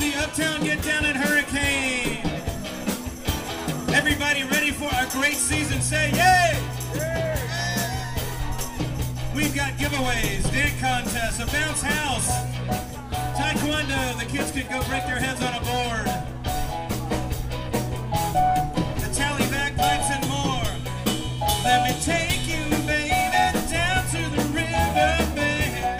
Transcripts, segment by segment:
the Uptown Getdown and Hurricane. Everybody ready for a great season? Say yay! We've got giveaways, dance contests, a bounce house, taekwondo, the kids can go break their heads on a board, the tally bagpipes and more. Let me take you, baby, down to the riverbed.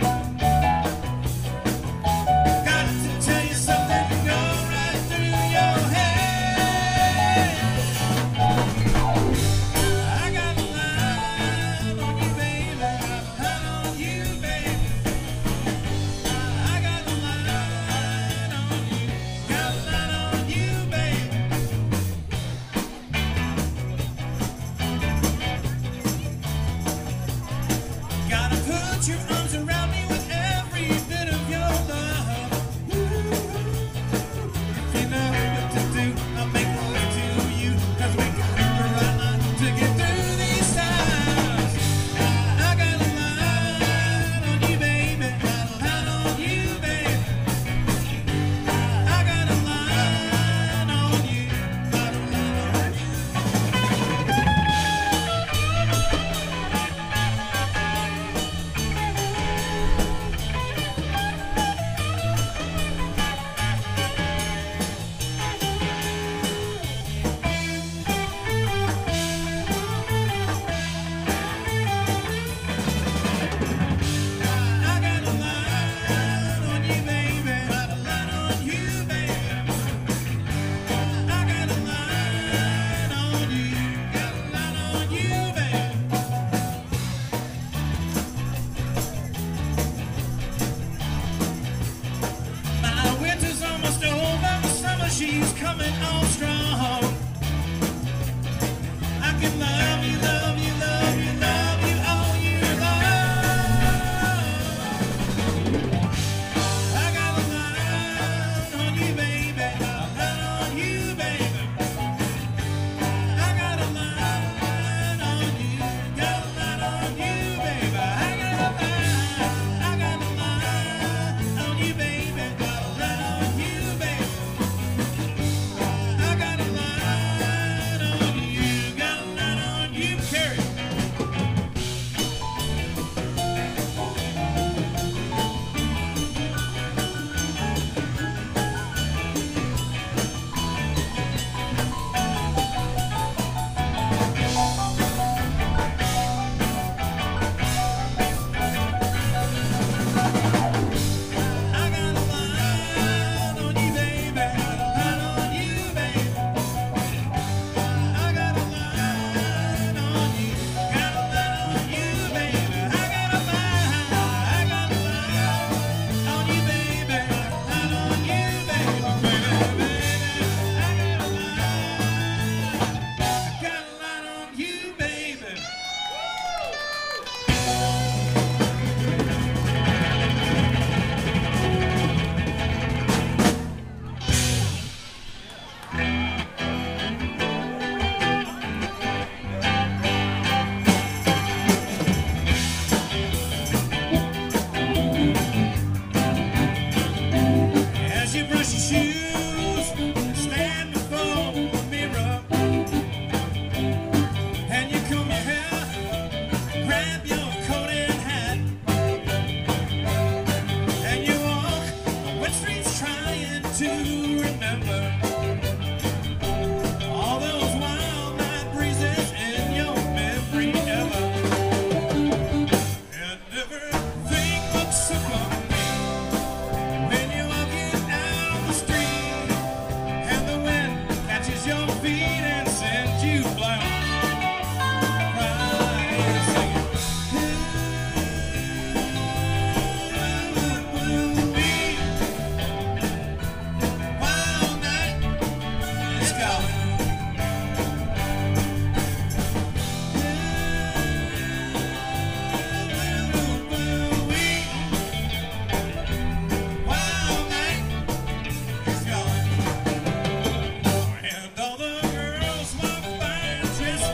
Got to tell you something to go right through your head. I got a line on you, baby. Got a line on you, baby. I got a line on you. Got a line on you, baby. Gotta put your arms around me with every bit of your love. If you know what to do, I'll make my way to you. 'Cause we got the right line to get through these times. I got a line on you, baby. Got a line on you, baby. I got a line on you. Got a line on you. I got a line on you, baby. Got a line on you, baby. I got a line on you. Got a line on you, baby. My winter's almost over. Summer, she's coming on strong. I can love you, love you, love you, love you all year long. I got a line on you, baby. Got a line on you, baby. I got a line on you. Got a line on you, baby. I got a line on you, baby. Got a line on you, baby. I got a line on you. Got a line on you. Carry it. I got a line on you, baby. Got a line on you, baby. I got a line on you. Got a line on you, baby. I got a line on you, baby. Got a line on you, baby. I got a line on you, baby. As you brush your shoes, stand before the mirror, and you comb your hair, grab your coat and hat, and you walk the wet streets trying to remember all those wild night breezes in your memory ever. And everything looks so complete when you're walking down the street, and the wind catches your feet and sends you flying, crying, singing. Wild night is calling. Wild night is calling. And all the girls walk by dressed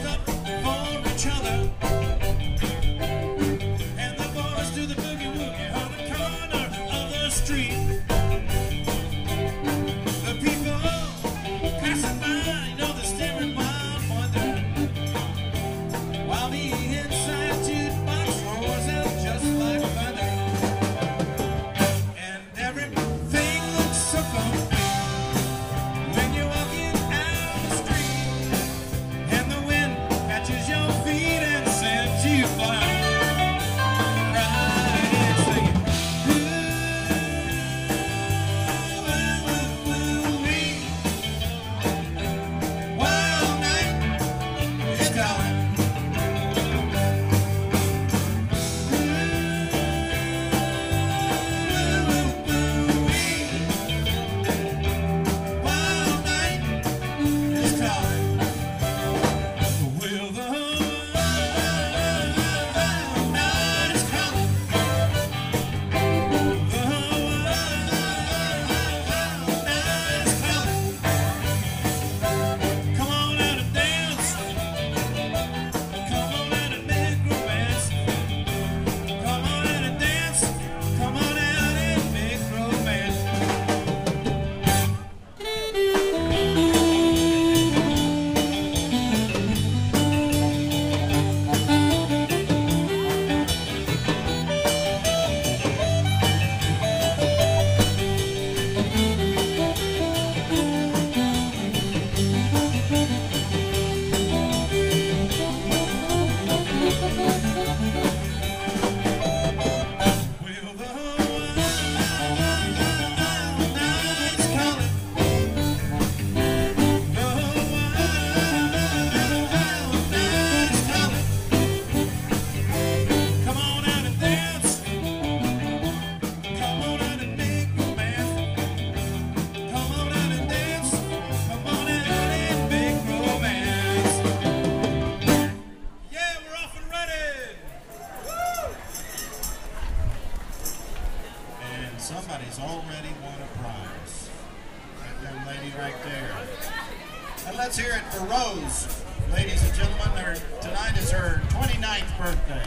Ladies and gentlemen, tonight is her 29th birthday.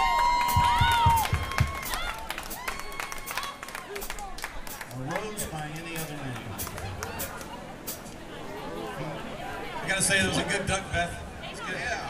A rose by any other name. I gotta say, it was a good duck, Beth. It's good. Yeah.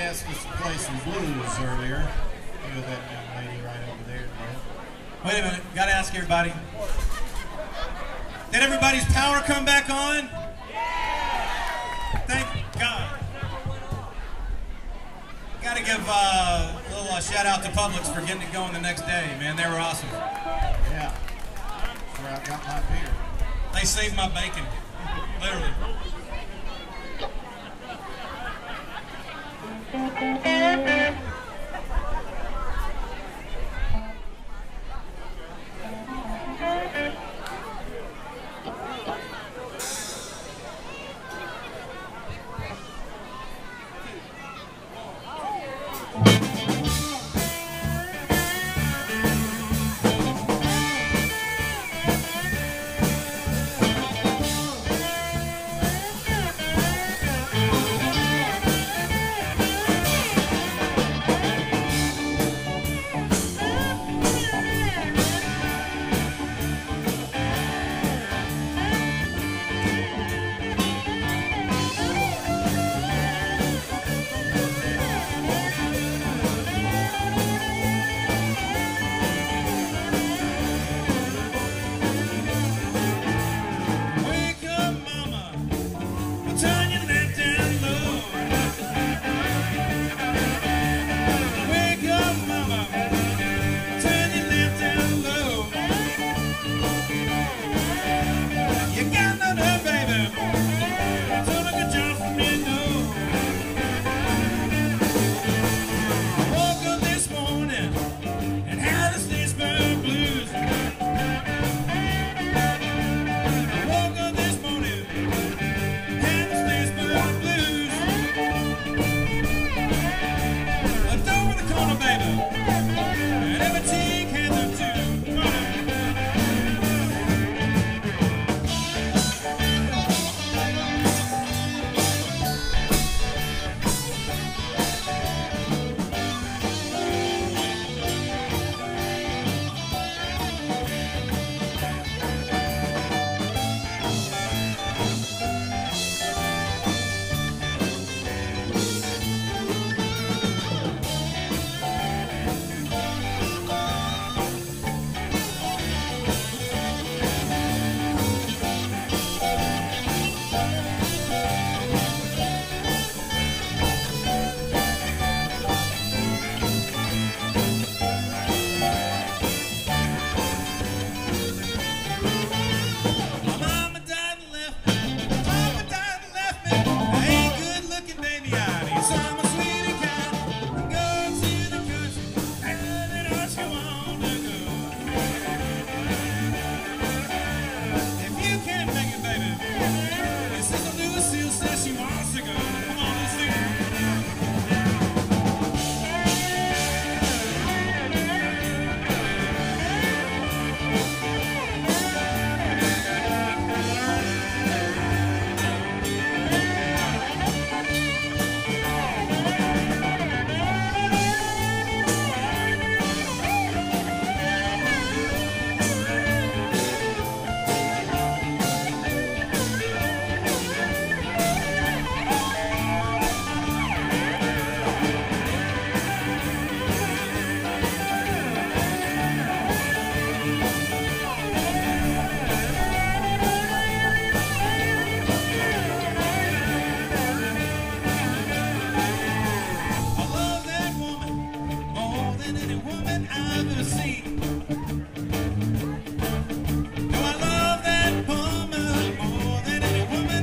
asked us to play some blues earlier. Look at that young lady right over there. Wait a minute, gotta ask everybody. Did everybody's power come back on? Thank God. Gotta give a little shout out to Publix for getting it going the next day, man. They were awesome. Yeah. That's where I got my beer. They saved my bacon, literally.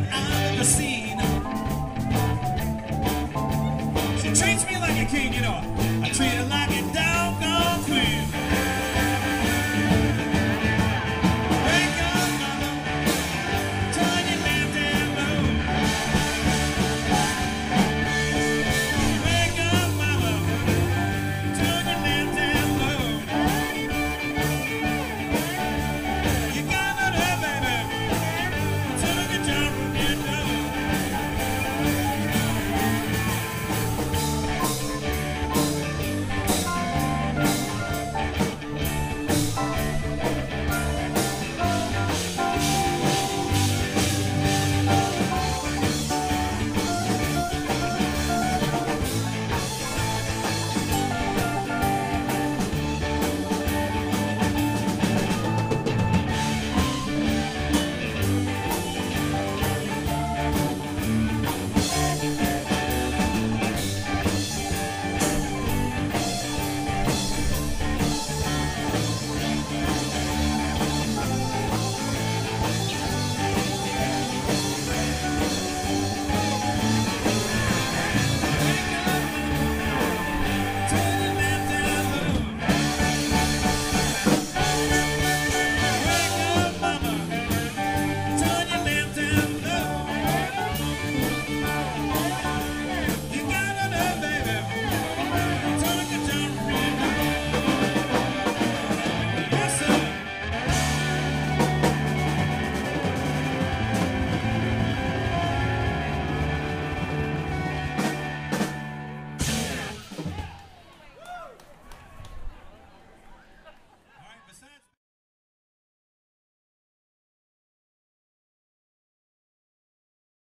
Treats me like a king, you know.